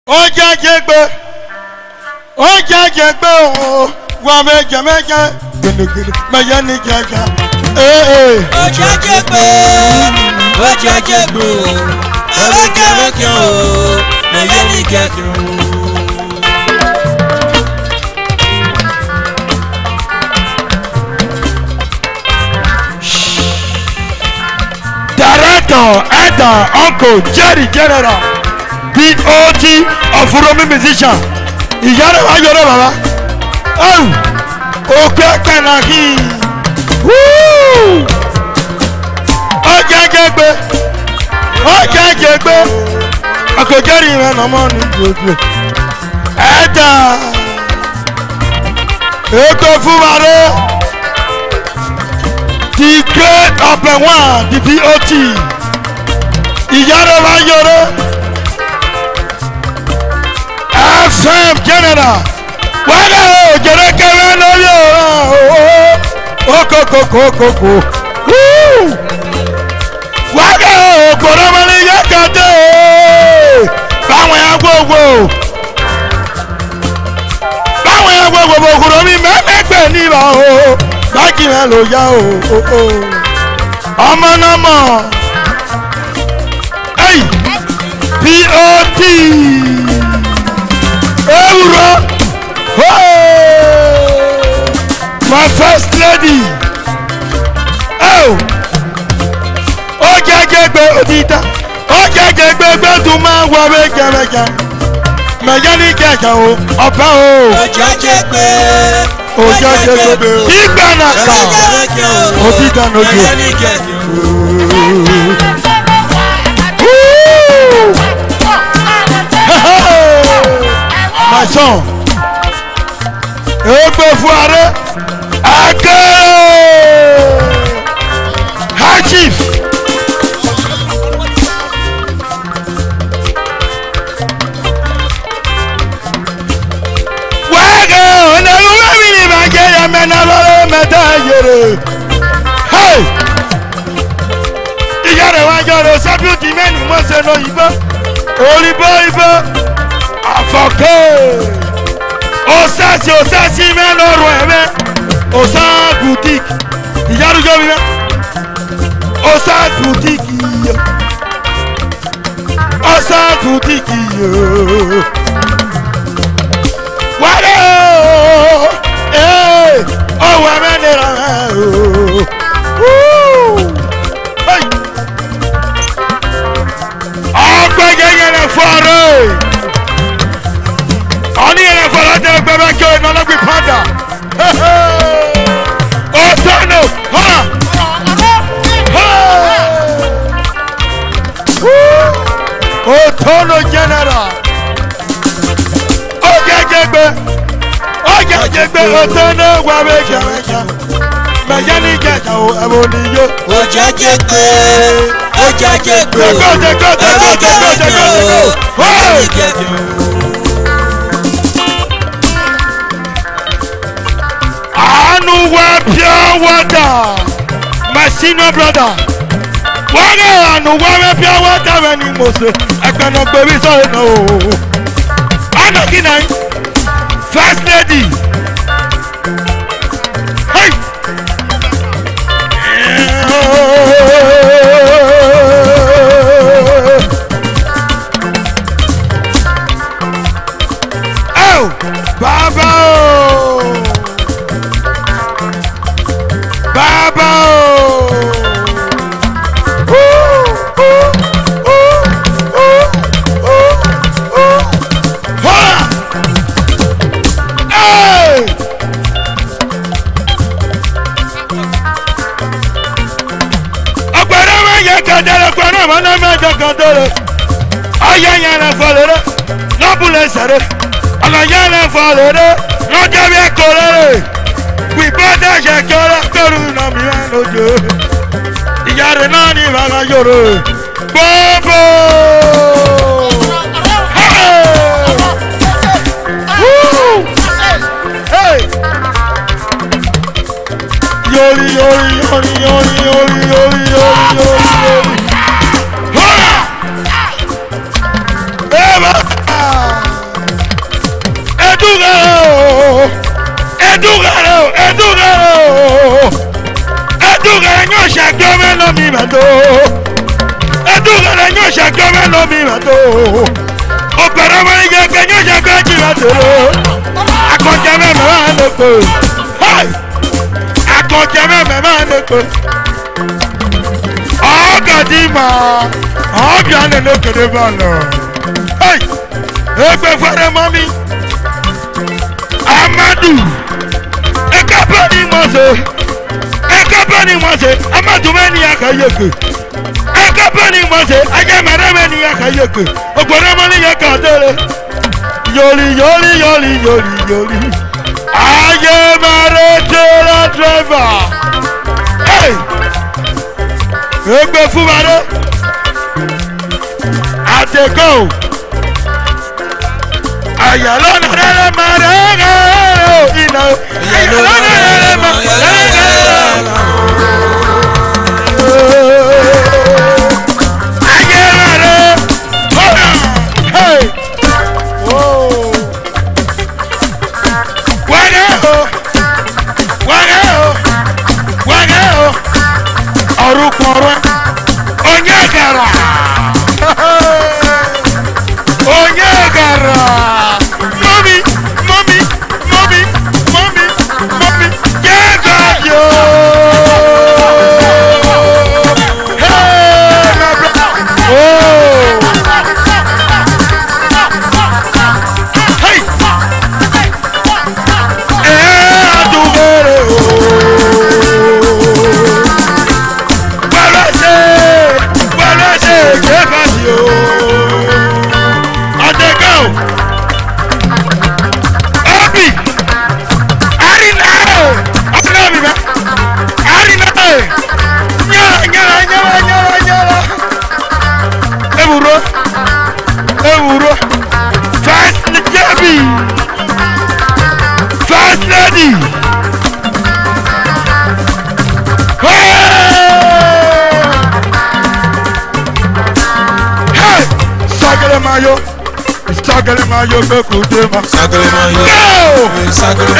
Oja jegbe o wa meja gede meja ni jaja Oja jegbe o meja ni jaja Director, Elder, Uncle, Jerry General, POT of Roman musician. Ìyára wa yọrọ bàbá. Òkè kànáàkì. Ọjà jẹgbẹ́. Uncle Jerry rẹ̀ nà mọ́ ní gbogbo. Elder. Ètò fún wa rẹ̀. The great upper one, the POT. Ìyára wa yọrọ. FM General. Wàhálà o jẹrẹ kẹrẹ lórí o. Okokokokoko. Wàhálà o kòrò wọlé yẹ kàdé. Báwọn ya gbogbo. Kòrò mi mẹ́mẹ́gbẹ̀ níbà o. Báàkì rẹ̀ ló yá o. Ọmọ náà mọ̀. POT. Euro. My first lady. Oja jegbe odita. Oja jegbe tún máa wọ méjèméjì. Mẹ̀jẹ̀ ní kẹ̀kẹ́ o. Ọ̀pẹ o. Oja jegbe. Ìgbà náà kà. Odita n'ojú. My son, Ebe Fuare, Ake, High Chief, Wage, Onelumini Magaya Menalore Metayere, Hey, Iyare Wajoro, Sabuti Meni Moseno Iba, Olibo. Afọ̀kẹ́ osasi mẹ́nu ọ̀rọ̀ ẹ̀mẹ́ osa boutique ìyárújọ́ mi mẹ́ osa boutique yìí wàlẹ́ ọwọ́ ẹ̀mẹ́ nira ọgbẹ́gẹ́gẹ́ rẹ̀ fọ́ọ̀rọ̀. Oni ere fọlọ tẹ gbẹbẹ kí o nana gbi padà. Otono Otono General. Oja jegbe Otono wa meja. Mẹ̀jẹ̀ ní jẹ̀jà o ẹ̀wọ̀n níyó. Oja jegbe. Anuwa pure water, my senior brother. Wọ́n anuwa pure water rẹ̀ ni mo ṣe ẹgbẹ̀nà gbèrí sọ̀rọ̀ náà o. Anaki náà first lady. Hey. Oh, Baba. Oya yẹn fọlọ́rọ́ lọ́bùlẹ̀ sẹ̀rẹ̀ ọlọ́yẹn fọlọ́rọ́ lọ́jọ́ bí ẹ̀kọ́rẹ́ gbìgbọ́ dẹ́sẹ̀ kọ́rẹ́ kọ́rù náà mìíràn lójú ìyá rẹ̀ náà ní ìbára yòrò gbogbo. Yori. Eba! mẹ́tò. Edugere nyɔ sɛgbɛ mɛ lɔ mi mɛtò. Opɛrɛ mɛ yɛ kɛ nyɔ sɛgbɛ dzi mɛtò. Akɔdze mɛ mɛ mɛ ne ko. Akɔdze mɛ mɛ mɛ ne ko. Ɔgadi ma ɔbia ne ne kele ba lɔ. Egbe fɛrɛ mɔ mi. Amadu. Ekapa ni mɔse. Ekapa ni mɔse. Amadu mɛ ni akayeke. Ekapa ni mɔse. Ajamara mɛ ni akayeke. Ogboro mɔ ni yɛ kadere. Yoli yoli yoli yoli yoli. Ajamara tera driver. Hey. Egbe fumare. Ateko. Ayalo na rere marega. Ina. Ayalo na rere marega. Ayalo. Hey. Whoa. Wageo. Wageo. Wageo. Orukoro. Onyegara. Onyegara. Mommy, mommy, mommy, mommy, mommy. Yega yo. Hey, my brother. Oh. Hey. Adubere. Balase, Kefasio. Adego. Obi. Arina. Abnabi ba. Arina. Nyara. Eburo. First lady. First lady. Sagale mayo, bekudema. Sagale mayo, sagale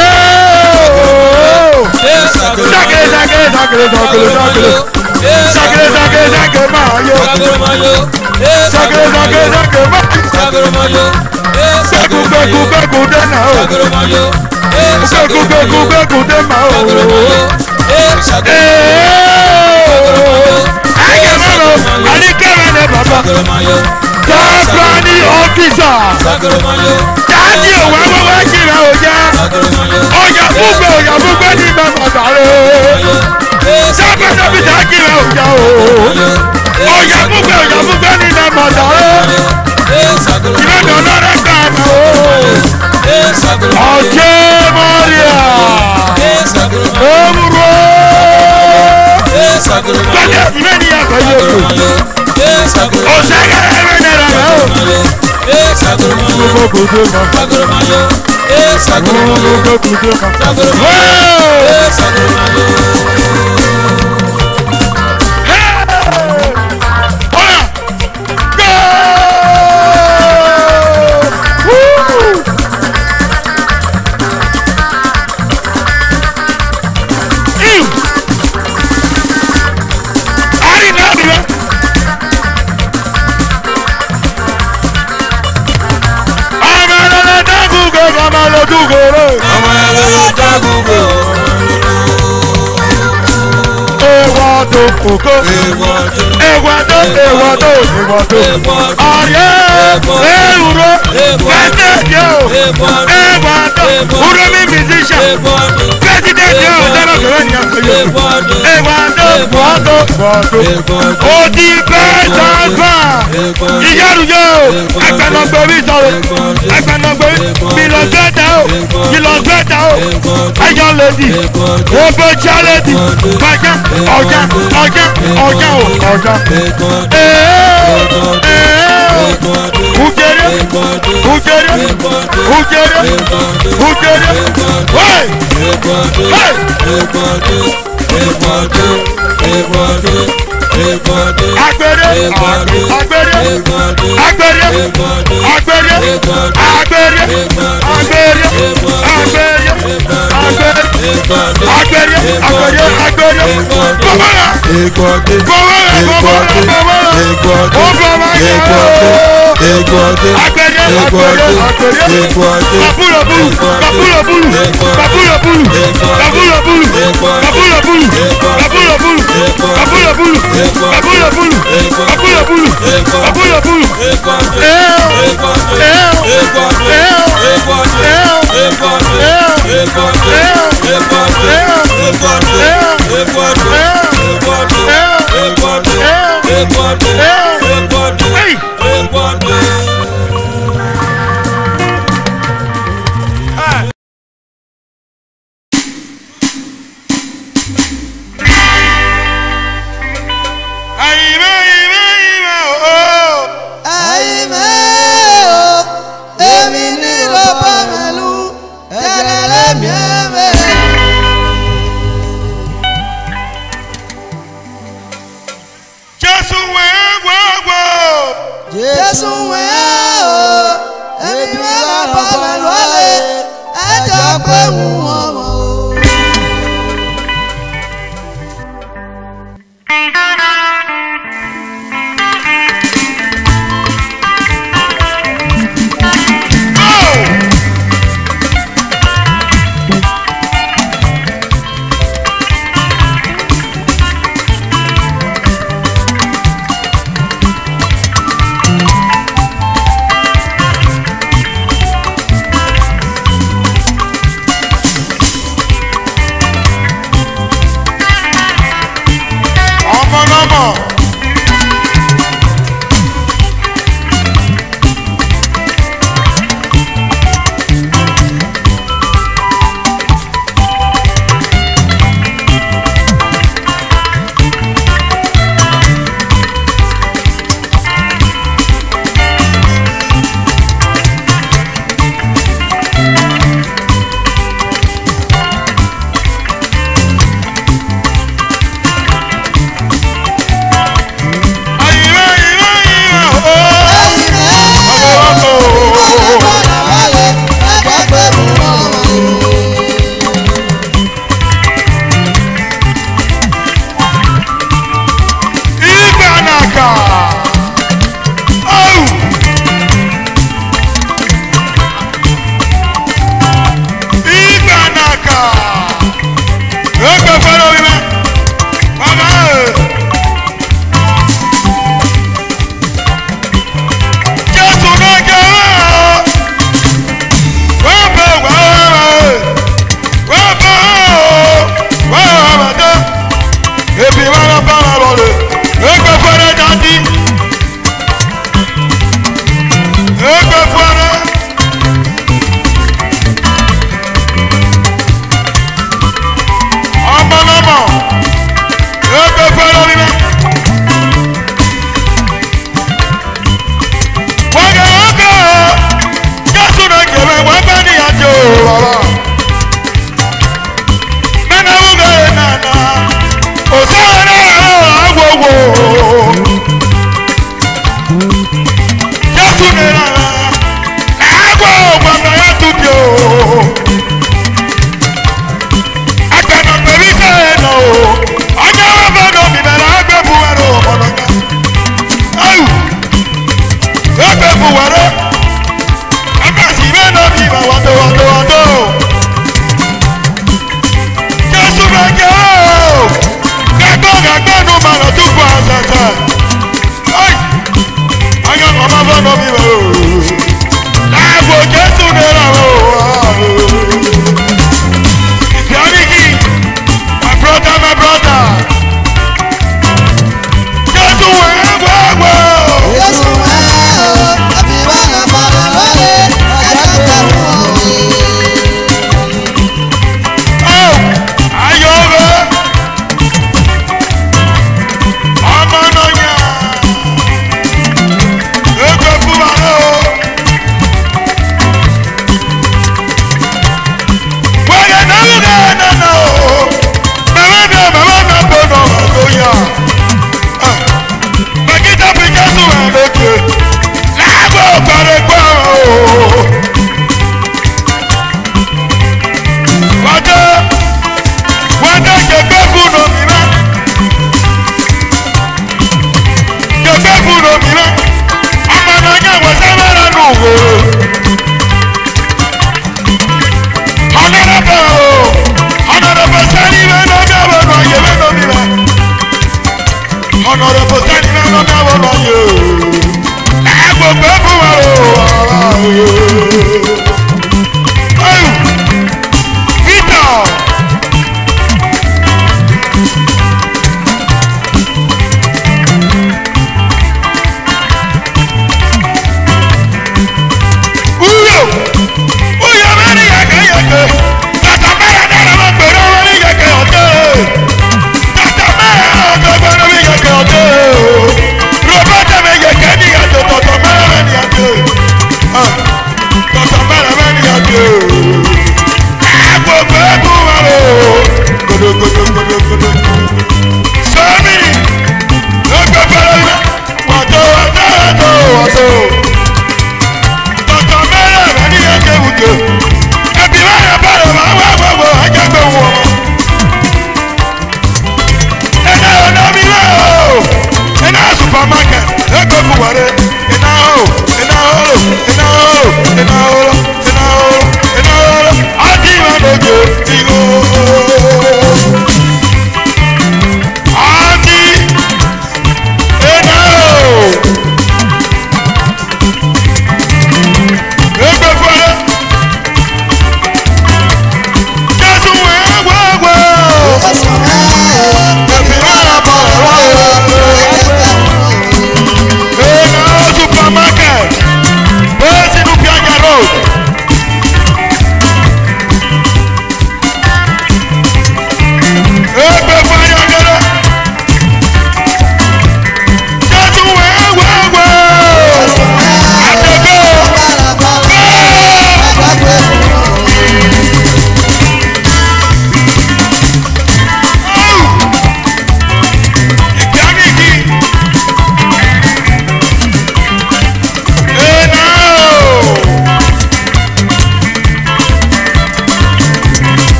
Tabrani officer. Daddy owa wa jira oya. Oya bugbe ni mama dare. Tabrani officer jira oya o. Oya bugbe ni mama dare. Ire do lore kan o. Oje Maria. Omuro. Bade imeni ya kayo. Ewado. Aye, euro, president yo. Ewado, Urumi musician. President yo, Dano Kenya. Ewado. Odi Betagba. Iyaru yo. Agbanagbewi sọ̀rọ̀. Bilọ̀gbẹ́ta o. Ayọ̀ lady. Obocha lady. Ọjà.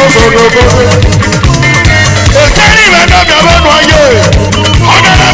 Èsẹ́rì rẹ̀ náà bẹ̀rẹ̀ nù ayé. Ọ̀gá